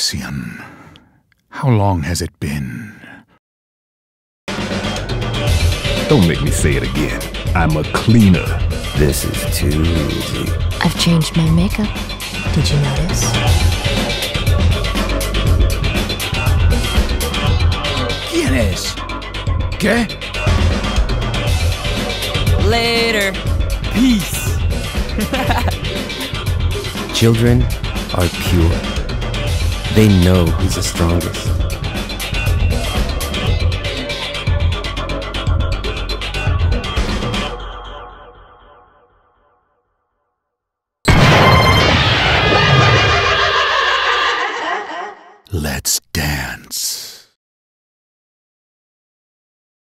Cassian, how long has it been? Don't make me say it again. I'm a cleaner. This is too easy. I've changed my makeup. Did you notice? ¿Quién es? ¿Qué? Later. Peace. Children are pure. They know who's the strongest. Let's dance.